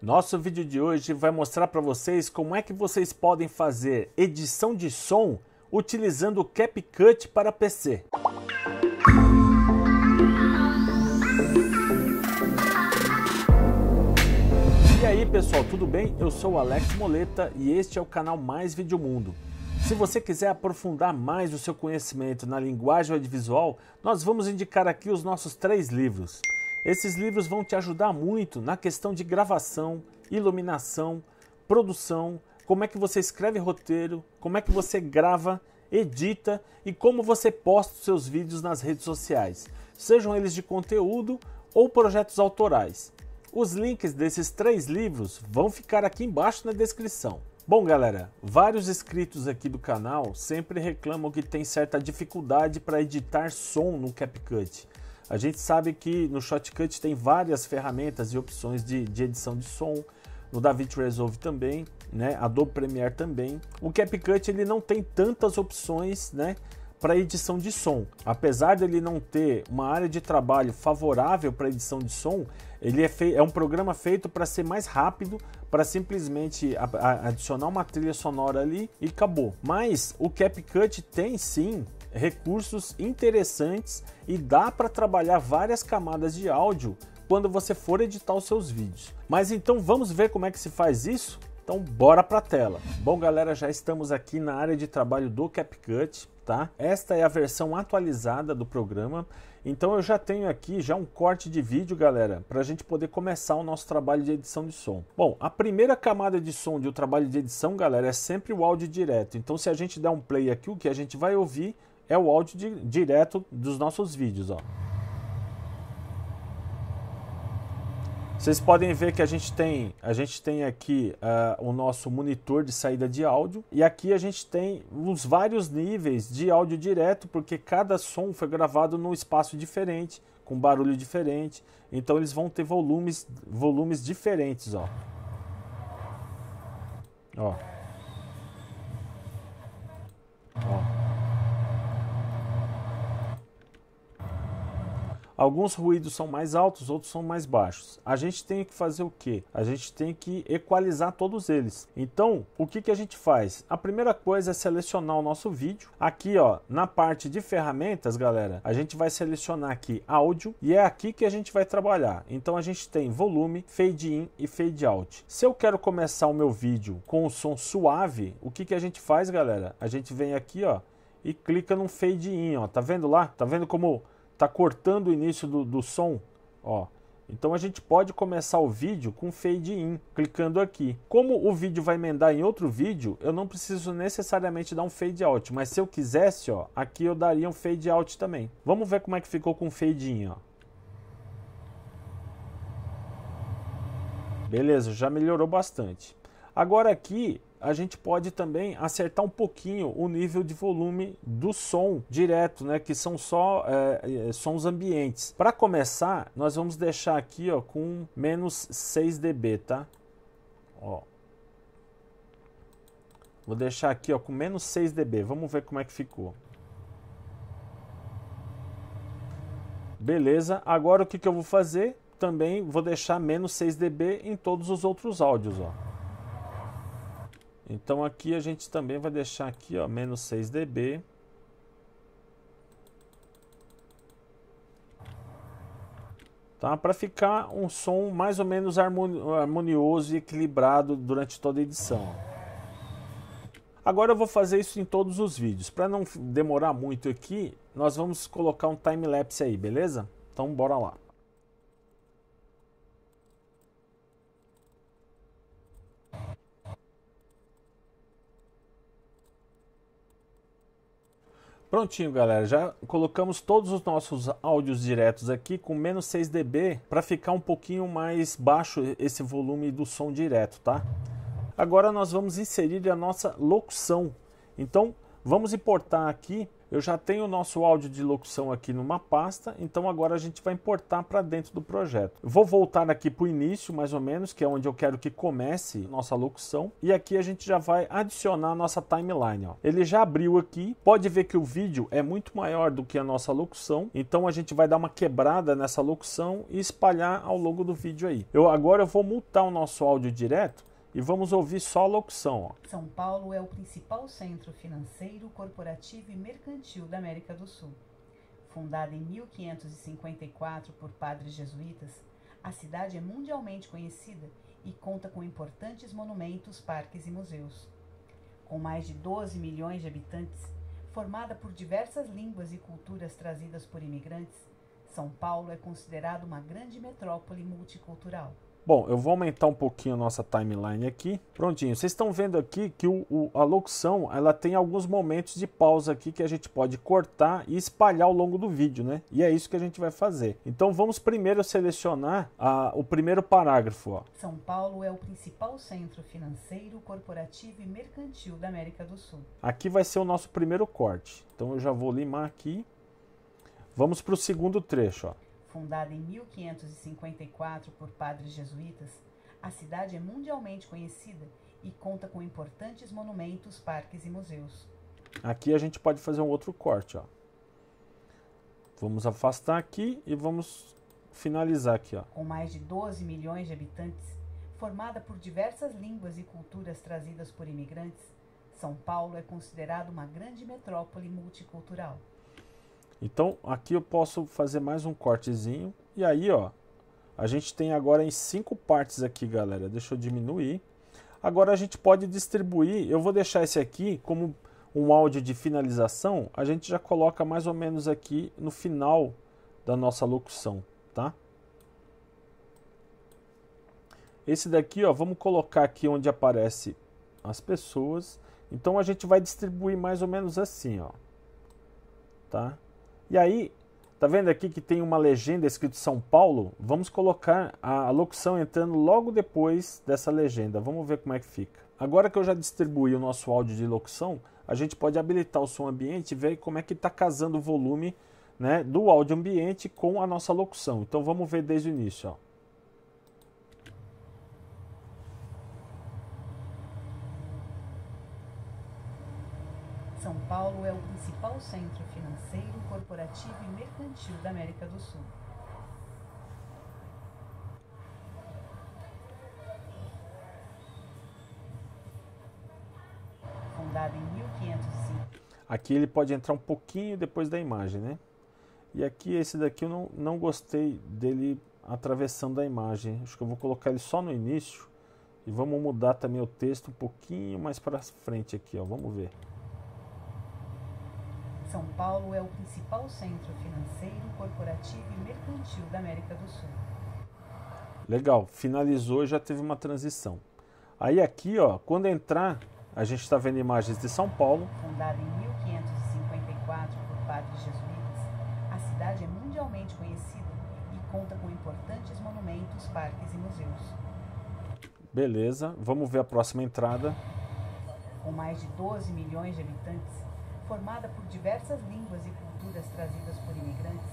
Nosso vídeo de hoje vai mostrar para vocês como é que vocês podem fazer edição de som utilizando o CapCut para PC. E aí pessoal, tudo bem? Eu sou o Alex Moleta e este é o canal Mais Vídeo Mundo. Se você quiser aprofundar mais o seu conhecimento na linguagem audiovisual, nós vamos indicar aqui os nossos 3 livros. Esses livros vão te ajudar muito na questão de gravação, iluminação, produção, como é que você escreve roteiro, como é que você grava, edita e como você posta os seus vídeos nas redes sociais, sejam eles de conteúdo ou projetos autorais. Os links desses 3 livros vão ficar aqui embaixo na descrição. Bom galera, vários inscritos aqui do canal sempre reclamam que tem certa dificuldade para editar som no CapCut. A gente sabe que no Shotcut tem várias ferramentas e opções de edição de som, no DaVinci Resolve também, né? Adobe Premiere também. O CapCut ele não tem tantas opções, né, para edição de som. Apesar dele não ter uma área de trabalho favorável para edição de som, ele é um programa feito para ser mais rápido, para simplesmente adicionar uma trilha sonora ali e acabou. Mas o CapCut tem sim recursos interessantes e dá para trabalhar várias camadas de áudio quando você for editar os seus vídeos. Mas então vamos ver como é que se faz isso? Então bora para a tela. Bom galera, já estamos aqui na área de trabalho do CapCut, tá? Esta é a versão atualizada do programa. Então eu já tenho aqui um corte de vídeo, galera, para a gente poder começar o nosso trabalho de edição de som. Bom, a primeira camada de som de um trabalho de edição, galera, é sempre o áudio direto. Então se a gente der um play aqui, o que a gente vai ouvir é o áudio direto dos nossos vídeos, ó. Vocês podem ver que a gente tem aqui o nosso monitor de saída de áudio e aqui a gente tem os vários níveis de áudio direto, porque cada som foi gravado num espaço diferente, com barulho diferente, então eles vão ter volumes diferentes, ó. Ó. Ó. Alguns ruídos são mais altos, outros são mais baixos. A gente tem que fazer o quê? A gente tem que equalizar todos eles. Então, o que a gente faz? A primeira coisa é selecionar o nosso vídeo. Aqui, ó, na parte de ferramentas, galera, a gente vai selecionar aqui áudio e é aqui que a gente vai trabalhar. Então, a gente tem volume, fade in e fade out. Se eu quero começar o meu vídeo com o som suave, o que a gente faz, galera? A gente vem aqui, ó, e clica no fade in, ó. Tá vendo lá? Tá vendo como tá cortando o início do som, ó. Então a gente pode começar o vídeo com fade in, clicando aqui. Como o vídeo vai emendar em outro vídeo, eu não preciso necessariamente dar um fade out, mas se eu quisesse, ó, aqui eu daria um fade out também. Vamos ver como é que ficou com fade in, ó. Beleza, já melhorou bastante. Agora aqui a gente pode também acertar um pouquinho o nível de volume do som direto, né, que são só sons ambientes. Para começar, nós vamos deixar aqui, ó, com menos 6 dB, tá? Ó. Vou deixar aqui, ó, com menos 6 dB. Vamos ver como é que ficou. Beleza. Agora o que eu vou fazer? Também vou deixar menos 6 dB em todos os outros áudios, ó. Então aqui a gente também vai deixar aqui, ó, menos 6 dB. Tá? Para ficar um som mais ou menos harmonioso e equilibrado durante toda a edição. Agora eu vou fazer isso em todos os vídeos. Para não demorar muito aqui, nós vamos colocar um time-lapse aí, beleza? Então bora lá. Prontinho, galera, já colocamos todos os nossos áudios diretos aqui com menos 6 dB para ficar um pouquinho mais baixo esse volume do som direto, tá? Agora nós vamos inserir a nossa locução. Então, vamos importar aqui eu já tenho o nosso áudio de locução aqui numa pasta, então agora a gente vai importar para dentro do projeto. Eu vou voltar aqui para o início, mais ou menos, que é onde eu quero que comece nossa locução, e aqui a gente já vai adicionar a nossa timeline. Ó. Ele já abriu aqui, pode ver que o vídeo é muito maior do que a nossa locução, então a gente vai dar uma quebrada nessa locução e espalhar ao longo do vídeo aí. Agora eu vou mutar o nosso áudio direto, e vamos ouvir só a locução. Ó. São Paulo é o principal centro financeiro, corporativo e mercantil da América do Sul. Fundada em 1554 por padres jesuítas, a cidade é mundialmente conhecida e conta com importantes monumentos, parques e museus. Com mais de 12 milhões de habitantes, formada por diversas línguas e culturas trazidas por imigrantes, São Paulo é considerada uma grande metrópole multicultural. Bom, eu vou aumentar um pouquinho a nossa timeline aqui. Prontinho. Vocês estão vendo aqui que a locução, ela tem alguns momentos de pausa aqui que a gente pode cortar e espalhar ao longo do vídeo, né? E é isso que a gente vai fazer. Então vamos primeiro selecionar o primeiro parágrafo. Ó. São Paulo é o principal centro financeiro, corporativo e mercantil da América do Sul. Aqui vai ser o nosso primeiro corte. Então eu já vou limar aqui. Vamos para o segundo trecho, ó. Fundada em 1554 por padres jesuítas, a cidade é mundialmente conhecida e conta com importantes monumentos, parques e museus. Aqui a gente pode fazer um outro corte. Ó. Vamos afastar aqui e vamos finalizar aqui. Ó. Com mais de 12 milhões de habitantes, formada por diversas línguas e culturas trazidas por imigrantes, São Paulo é considerada uma grande metrópole multicultural. Então, aqui eu posso fazer mais um cortezinho. E aí, ó, a gente tem agora em 5 partes aqui, galera. Deixa eu diminuir. Agora a gente pode distribuir. Eu vou deixar esse aqui como um áudio de finalização. A gente já coloca mais ou menos aqui no final da nossa locução, tá? Esse daqui, ó, vamos colocar aqui onde aparece as pessoas. Então, a gente vai distribuir mais ou menos assim, ó. Tá? E aí, tá vendo aqui que tem uma legenda escrito São Paulo? Vamos colocar a locução entrando logo depois dessa legenda. Vamos ver como é que fica. Agora que eu já distribuí o nosso áudio de locução, a gente pode habilitar o som ambiente e ver como é que está casando o volume, né, do áudio ambiente com a nossa locução. Então vamos ver desde o início. Ó. São Paulo é o principal centro financeiro, corporativo e mercantil da América do Sul. Fundada em 1505. Aqui ele pode entrar um pouquinho depois da imagem, né? E aqui esse daqui eu não gostei dele atravessando a imagem. Acho que eu vou colocar ele só no início. E vamos mudar também o texto um pouquinho mais para frente aqui, ó. Vamos ver. São Paulo é o principal centro financeiro, corporativo e mercantil da América do Sul. Legal, finalizou e já teve uma transição. Aí aqui, ó, quando entrar, a gente está vendo imagens de São Paulo. Fundada em 1554 por padres jesuítas, a cidade é mundialmente conhecida e conta com importantes monumentos, parques e museus. Beleza, vamos ver a próxima entrada. Com mais de 12 milhões de habitantes, formada por diversas línguas e culturas trazidas por imigrantes,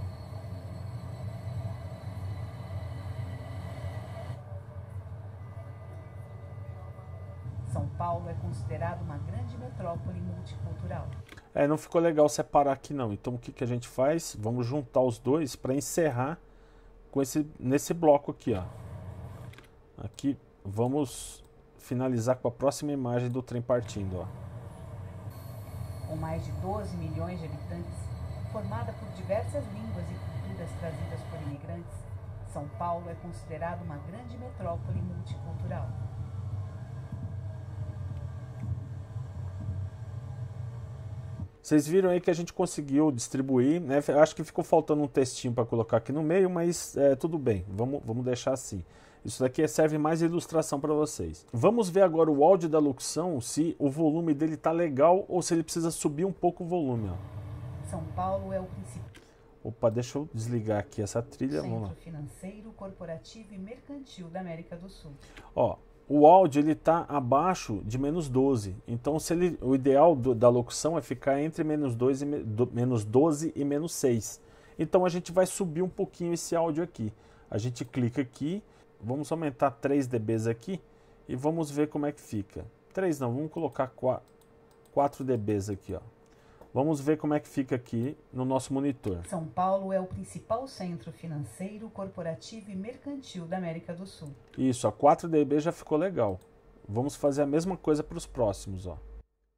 São Paulo é considerado uma grande metrópole multicultural. Não ficou legal separar aqui não. Então o que a gente faz? Vamos juntar os dois para encerrar com nesse bloco aqui, ó. Aqui vamos finalizar com a próxima imagem do trem partindo, ó. Com mais de 12 milhões de habitantes, formada por diversas línguas e culturas trazidas por imigrantes, São Paulo é considerado uma grande metrópole multicultural. Vocês viram aí que a gente conseguiu distribuir, né? Eu acho que ficou faltando um textinho para colocar aqui no meio, mas tudo bem, vamos deixar assim. Isso daqui serve mais de ilustração para vocês. Vamos ver agora o áudio da locução, se o volume dele tá legal ou se ele precisa subir um pouco o volume. Ó. São Paulo é o principal. Opa, deixa eu desligar aqui essa trilha. Centro financeiro, corporativo e mercantil da América do Sul. Ó, o áudio ele está abaixo de -12. Então o ideal da locução é ficar entre -12 e -6. Então a gente vai subir um pouquinho esse áudio aqui. A gente clica aqui, vamos aumentar 3 dB aqui e vamos ver como é que fica. 3 não, vamos colocar 4 dB aqui, ó. Vamos ver como é que fica aqui no nosso monitor. São Paulo é o principal centro financeiro, corporativo e mercantil da América do Sul. Isso, a 4 dB já ficou legal. Vamos fazer a mesma coisa para os próximos, ó.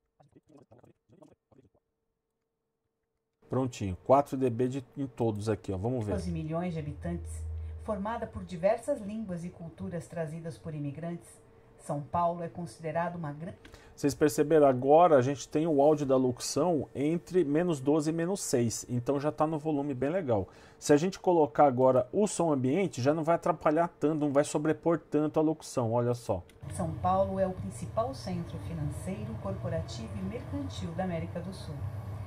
Prontinho, 4 dB em todos aqui, ó. Vamos ver. 12 milhões de habitantes, formada por diversas línguas e culturas trazidas por imigrantes, São Paulo é considerado uma grande... Vocês perceberam, agora a gente tem o áudio da locução entre -12 e -6, então já está no volume bem legal. Se a gente colocar agora o som ambiente, já não vai atrapalhar tanto, não vai sobrepor tanto a locução, olha só. São Paulo é o principal centro financeiro, corporativo e mercantil da América do Sul.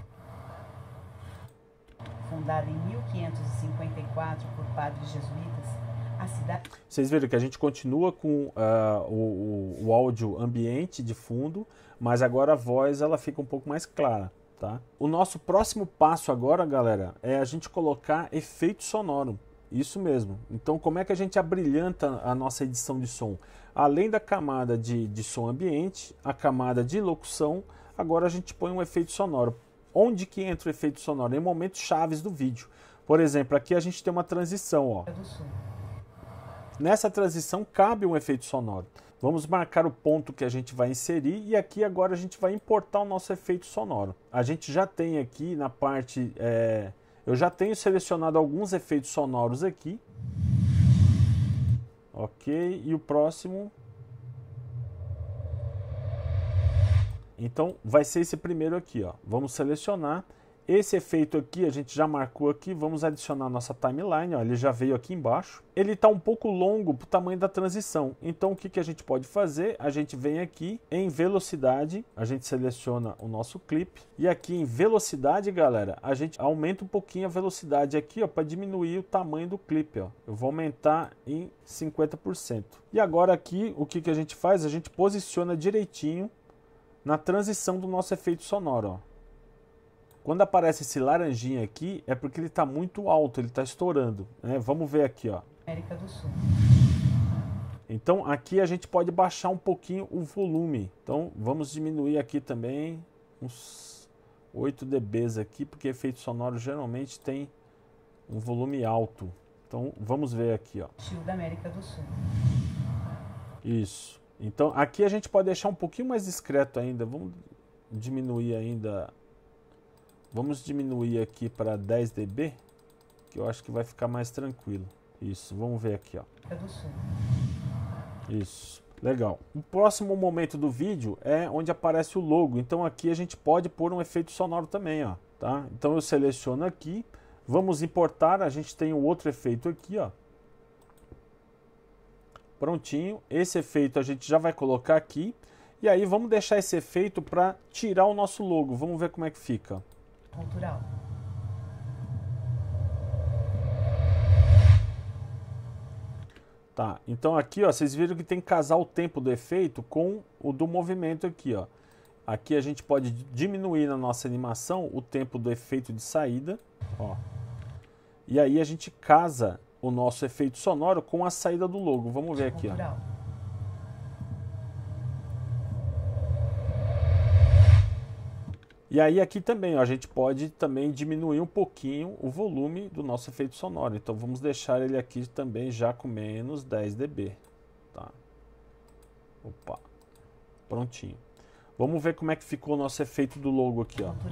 Fundada em 1554 por padres jesuítas, a cidade... Vocês viram que a gente continua com o áudio ambiente de fundo, mas agora a voz ela fica um pouco mais clara, tá? O nosso próximo passo agora, galera, é a gente colocar efeito sonoro. Isso mesmo. Então, como é que a gente abrilhanta a nossa edição de som? Além da camada de som ambiente, a camada de locução, agora a gente põe um efeito sonoro. Onde que entra o efeito sonoro? Em momentos chaves do vídeo. Por exemplo, aqui a gente tem uma transição, ó. Nessa transição cabe um efeito sonoro. Vamos marcar o ponto que a gente vai inserir e aqui agora a gente vai importar o nosso efeito sonoro. A gente já tem aqui na parte... eu já tenho selecionado alguns efeitos sonoros aqui. Ok, e o próximo... Então vai ser esse primeiro aqui, ó. Vamos selecionar. Esse efeito aqui a gente já marcou aqui, vamos adicionar a nossa timeline, ó, ele já veio aqui embaixo. Ele está um pouco longo para o tamanho da transição, então o que a gente pode fazer? A gente vem aqui em velocidade, a gente seleciona o nosso clipe, e aqui em velocidade, galera, a gente aumenta um pouquinho a velocidade aqui para diminuir o tamanho do clipe. Ó. Eu vou aumentar em 50%. E agora aqui, o que a gente faz? A gente posiciona direitinho na transição do nosso efeito sonoro, ó. Quando aparece esse laranjinha aqui, é porque ele está muito alto, ele está estourando, né? Vamos ver aqui, ó. América do Sul. Então aqui a gente pode baixar um pouquinho o volume. Então vamos diminuir aqui também uns 8 dB aqui, porque efeito sonoro geralmente tem um volume alto. Então vamos ver aqui, ó. Da América do Sul. Isso. Então aqui a gente pode deixar um pouquinho mais discreto ainda. Vamos diminuir ainda. Vamos diminuir aqui para 10 dB, que eu acho que vai ficar mais tranquilo. Isso, vamos ver aqui, ó. Isso, legal. O próximo momento do vídeo é onde aparece o logo. Então aqui a gente pode pôr um efeito sonoro também, ó, tá? Então eu seleciono aqui, vamos importar, a gente tem o outro efeito aqui, ó. Prontinho, esse efeito a gente já vai colocar aqui. E aí vamos deixar esse efeito para tirar o nosso logo. Vamos ver como é que fica. Cultural. Tá, então aqui, ó, vocês viram que tem que casar o tempo do efeito com o do movimento aqui, ó. Aqui a gente pode diminuir na nossa animação o tempo do efeito de saída, ó. E aí a gente casa o nosso efeito sonoro com a saída do logo. Vamos ver aqui, ó. E aí aqui também, ó, a gente pode também diminuir um pouquinho o volume do nosso efeito sonoro. Então vamos deixar ele aqui também já com menos 10 dB. Tá? Opa, prontinho. Vamos ver como é que ficou o nosso efeito do logo aqui, ó.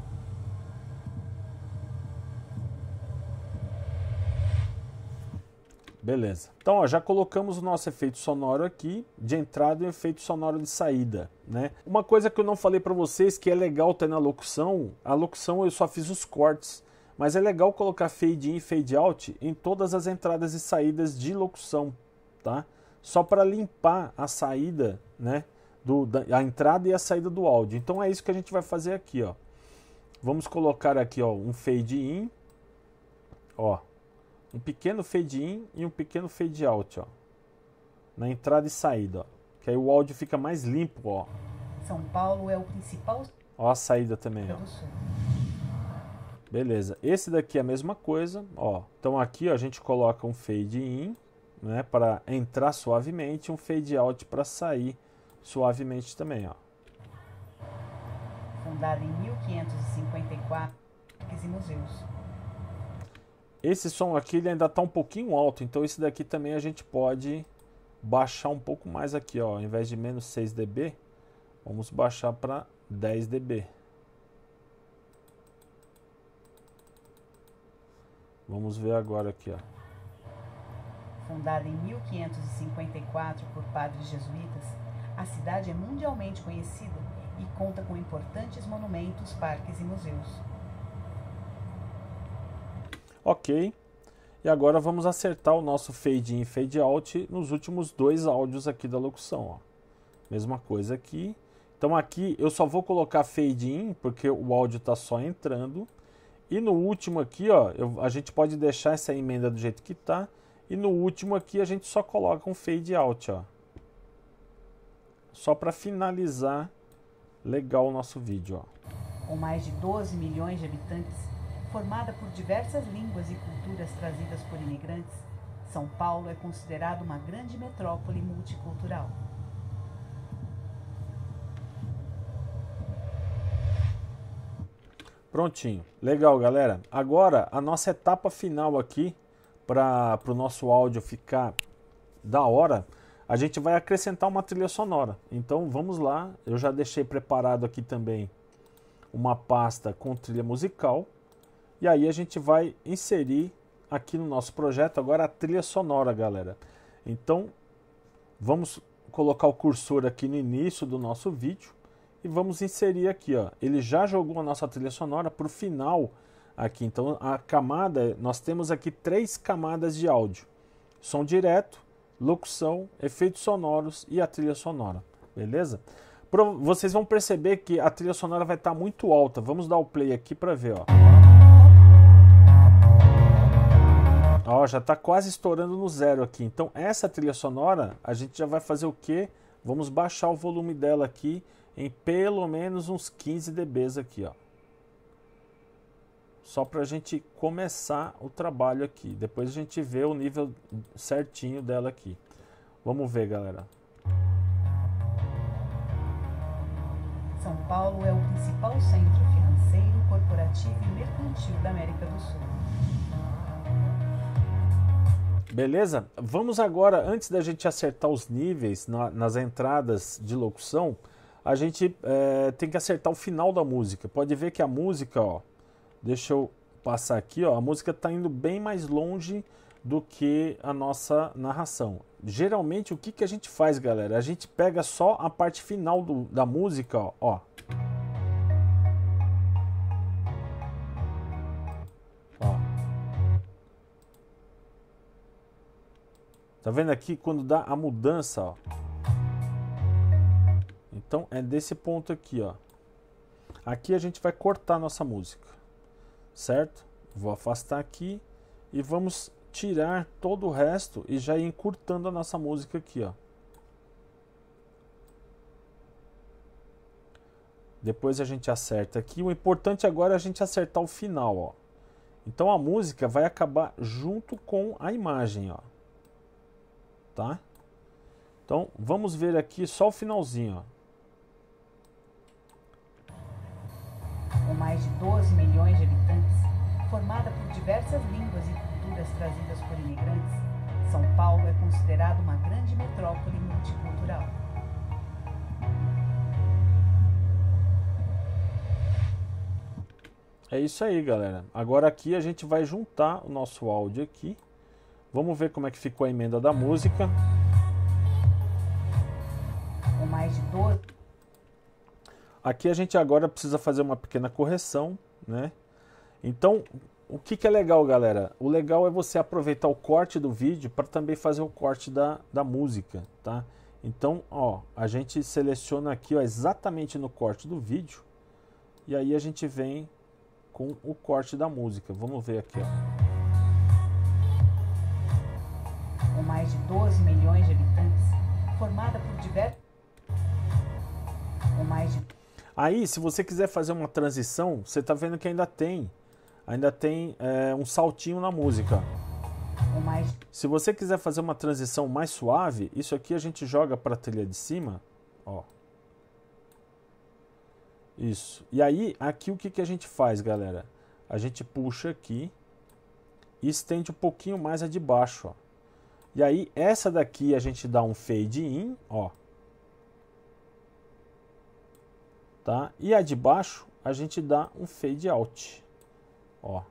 Beleza. Então, ó, já colocamos o nosso efeito sonoro aqui, de entrada e o efeito sonoro de saída, né? Uma coisa que eu não falei para vocês, que é legal ter na locução, a locução eu só fiz os cortes, mas é legal colocar fade in e fade out em todas as entradas e saídas de locução, tá? Só para limpar a saída, né? A entrada e a saída do áudio. Então é isso que a gente vai fazer aqui, ó. Vamos colocar aqui, ó, um fade in, ó. Um pequeno fade in e um pequeno fade out, ó, na entrada e saída, ó. Que aí o áudio fica mais limpo, ó. São Paulo é o principal... Ó a saída também, ó. do Sul. Beleza. Esse daqui é a mesma coisa, ó. Então aqui ó, a gente coloca um fade in, né, para entrar suavemente, um fade out para sair suavemente também, ó. Fundada em 1554, parques e museus. Esse som aqui ele ainda está um pouquinho alto, então esse daqui também a gente pode baixar um pouco mais aqui, ó. Ao invés de menos 6 dB, vamos baixar para 10 dB. Vamos ver agora aqui, ó. Fundada em 1554 por padres jesuítas, a cidade é mundialmente conhecida e conta com importantes monumentos, parques e museus. Ok. E agora vamos acertar o nosso fade in e fade out nos últimos dois áudios aqui da locução, ó. Mesma coisa aqui. Então aqui eu só vou colocar fade in porque o áudio está só entrando. E no último aqui, ó, a gente pode deixar essa emenda do jeito que tá. E no último aqui a gente só coloca um fade out, ó. Só para finalizar legal o nosso vídeo, ó. Com mais de 12 milhões de habitantes, formada por diversas línguas e culturas trazidas por imigrantes, São Paulo é considerado uma grande metrópole multicultural. Prontinho. Legal, galera. Agora, a nossa etapa final aqui, para o nosso áudio ficar da hora, a gente vai acrescentar uma trilha sonora. Então, vamos lá. Eu já deixei preparado aqui também uma pasta com trilha musical. E aí a gente vai inserir aqui no nosso projeto agora a trilha sonora, galera. Então, vamos colocar o cursor aqui no início do nosso vídeo. E vamos inserir aqui, ó. Ele já jogou a nossa trilha sonora para o final aqui. Então a camada, nós temos aqui 3 camadas de áudio: som direto, locução, efeitos sonoros e a trilha sonora. Beleza? Vocês vão perceber que a trilha sonora vai estar muito alta. Vamos dar o play aqui para ver, ó. Ó, já está quase estourando no 0 aqui. Então essa trilha sonora, a gente já vai fazer o quê? Vamos baixar o volume dela aqui em pelo menos uns 15 dB aqui, ó. Só para a gente começar o trabalho aqui. Depois a gente vê o nível certinho dela aqui. Vamos ver, galera. São Paulo é o principal centro financeiro, corporativo e mercantil da América do Sul. Beleza? Vamos agora, antes da gente acertar os níveis nas entradas de locução, a gente tem que acertar o final da música. Pode ver que a música, ó, deixa eu passar aqui, ó, a música está indo bem mais longe do que a nossa narração. Geralmente o que a gente faz, galera? A gente pega só a parte final da música, ó. Tá vendo aqui quando dá a mudança, ó? Então é desse ponto aqui, ó. Aqui a gente vai cortar nossa música, certo? Vou afastar aqui e vamos tirar todo o resto e já ir encurtando a nossa música aqui, ó. Depois a gente acerta aqui. O importante agora é a gente acertar o final, ó. Então a música vai acabar junto com a imagem, ó. Tá? Então vamos ver aqui só o finalzinho, ó. Com mais de 12 milhões de habitantes, formada por diversas línguas e culturas trazidas por imigrantes, São Paulo é considerado uma grande metrópole multicultural. É isso aí, galera. Agora aqui a gente vai juntar o nosso áudio aqui. Vamos ver como é que ficou a emenda da música. Com mais de 12... Aqui a gente agora precisa fazer uma pequena correção, né? Então, o que é legal, galera? O legal é você aproveitar o corte do vídeo para também fazer o corte da música, tá? Então, ó, a gente seleciona aqui, ó, exatamente no corte do vídeo. E aí a gente vem com o corte da música. Vamos ver aqui, ó. Com mais de 12 milhões de habitantes, formada por diversos. Com mais de... Aí, se você quiser fazer uma transição, você está vendo que ainda tem um saltinho na música. Se você quiser fazer uma transição mais suave, isso aqui a gente joga para a trilha de cima, ó. Isso. E aí, aqui o que a gente faz, galera? A gente puxa aqui e estende um pouquinho mais a de baixo, ó. E aí, essa daqui a gente dá um fade in, ó. Tá? E a de baixo a gente dá um fade out, ó.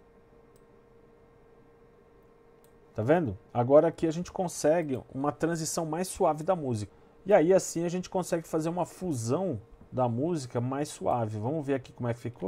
Tá vendo? Agora aqui a gente consegue uma transição mais suave da música. E aí assim a gente consegue fazer uma fusão da música mais suave. Vamos ver aqui como é que ficou?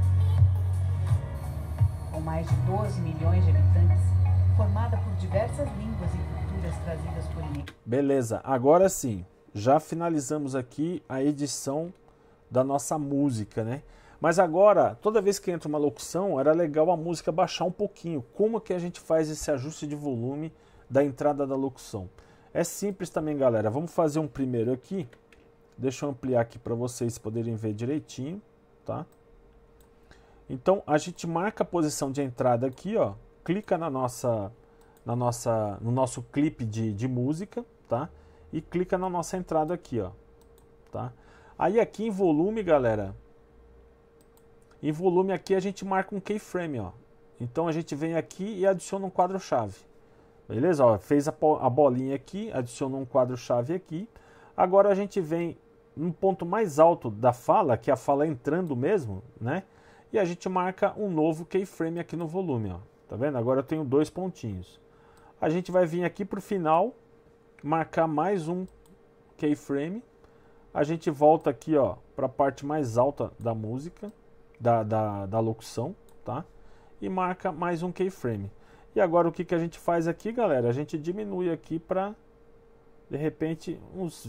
Com mais de 12 milhões de habitantes, formada por diversas línguas e culturas trazidas por ele. Beleza, agora sim, já finalizamos aqui a edição da nossa música, né? Mas agora, toda vez que entra uma locução, era legal a música baixar um pouquinho. Como que a gente faz esse ajuste de volume da entrada da locução? É simples também, galera. Vamos fazer um primeiro aqui. Deixa eu ampliar aqui para vocês poderem ver direitinho, tá? Então, a gente marca a posição de entrada aqui, ó. Clica no nosso clipe de música, tá? E clica na nossa entrada aqui, ó, tá? Aí aqui em volume, galera, em volume aqui a gente marca um keyframe, ó. Então a gente vem aqui e adiciona um quadro-chave. Beleza? Ó, fez a bolinha aqui, adicionou um quadro-chave aqui. Agora a gente vem no ponto mais alto da fala, que é a fala entrando mesmo, né? E a gente marca um novo keyframe aqui no volume, ó. Tá vendo? Agora eu tenho 2 pontinhos. A gente vai vir aqui pro final, marcar mais um keyframe. A gente volta aqui, ó, para a parte mais alta da música, da locução, tá? E marca mais um keyframe. E agora o que a gente faz aqui, galera? A gente diminui aqui para, de repente, uns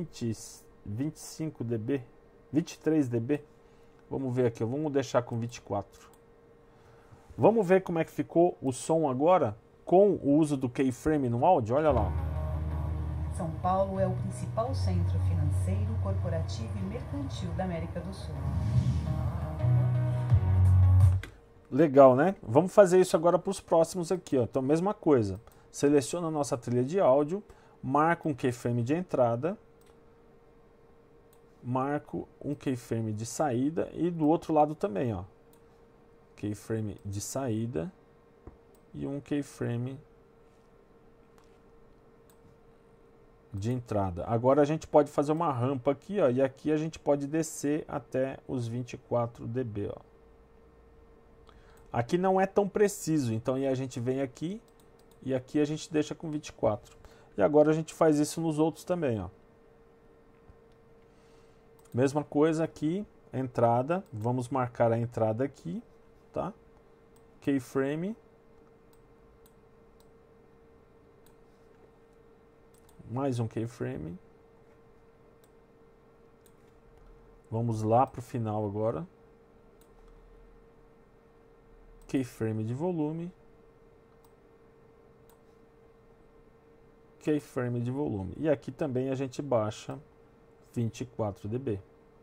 25 dB, 23 dB. Vamos ver aqui, vamos deixar com 24. Vamos ver como é que ficou o som agora com o uso do keyframe no áudio? Olha lá. São Paulo é o principal centro financeiro, corporativo e mercantil da América do Sul. Legal, né? Vamos fazer isso agora para os próximos aqui, ó. Então, mesma coisa. Seleciona a nossa trilha de áudio, marca um keyframe de entrada, marco um keyframe de saída e do outro lado também, ó. Keyframe de saída e um keyframe de entrada. Agora a gente pode fazer uma rampa aqui, ó, e aqui a gente pode descer até os 24 dB, ó. Aqui não é tão preciso, então aí a gente vem aqui e aqui a gente deixa com 24. E agora a gente faz isso nos outros também, ó. Mesma coisa aqui, entrada, vamos marcar a entrada aqui, tá? Keyframe. Mais um keyframe. Vamos lá para o final agora. Keyframe de volume. Keyframe de volume. E aqui também a gente baixa 24 dB.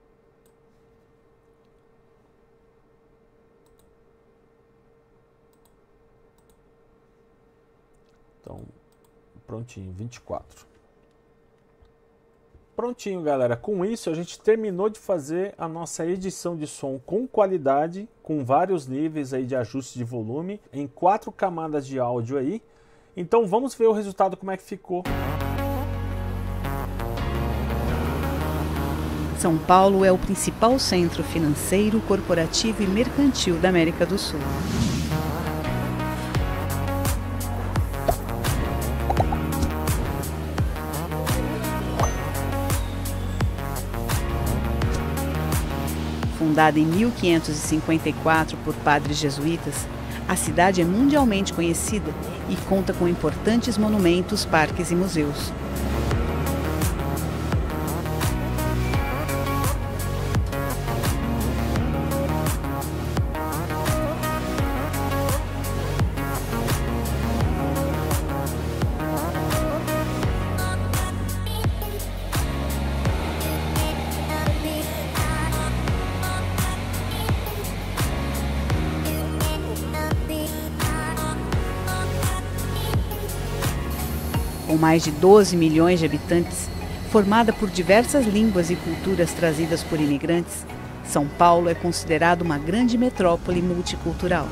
Então, prontinho, 24. Prontinho, galera. Com isso, a gente terminou de fazer a nossa edição de som com qualidade, com vários níveis aí de ajuste de volume, em 4 camadas de áudio aí. Então, vamos ver o resultado, como é que ficou. São Paulo é o principal centro financeiro, corporativo e mercantil da América do Sul. Fundada em 1554 por padres jesuítas, a cidade é mundialmente conhecida e conta com importantes monumentos, parques e museus. mais de 12 milhões de habitantes, formada por diversas línguas e culturas trazidas por imigrantes, São Paulo é considerado uma grande metrópole multicultural.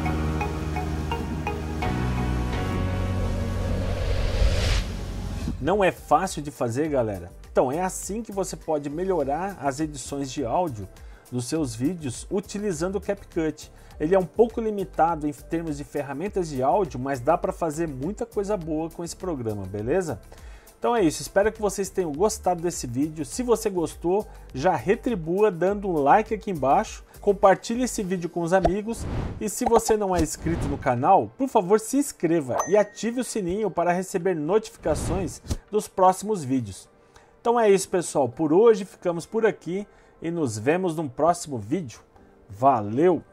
Não é fácil de fazer, galera? Então é assim que você pode melhorar as edições de áudio dos seus vídeos utilizando o CapCut. Ele é um pouco limitado em termos de ferramentas de áudio, mas dá para fazer muita coisa boa com esse programa, beleza? Então é isso, espero que vocês tenham gostado desse vídeo. Se você gostou, já retribua dando um like aqui embaixo, compartilhe esse vídeo com os amigos e se você não é inscrito no canal, por favor se inscreva e ative o sininho para receber notificações dos próximos vídeos. Então é isso, pessoal, por hoje ficamos por aqui e nos vemos no próximo vídeo. Valeu!